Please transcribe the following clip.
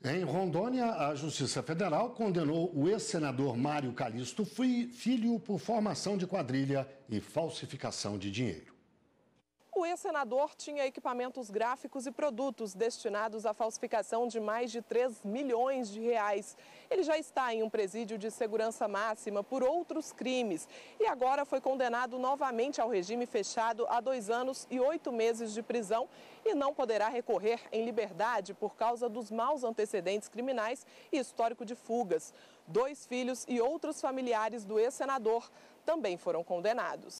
Em Rondônia, a Justiça Federal condenou o ex-senador Mário Calixto Filho por formação de quadrilha e falsificação de dinheiro. O ex-senador tinha equipamentos gráficos e produtos destinados à falsificação de mais de 3 milhões de reais. Ele já está em um presídio de segurança máxima por outros crimes e agora foi condenado novamente ao regime fechado a 2 anos e 8 meses de prisão e não poderá recorrer em liberdade por causa dos maus antecedentes criminais e histórico de fugas. 2 filhos e outros familiares do ex-senador também foram condenados.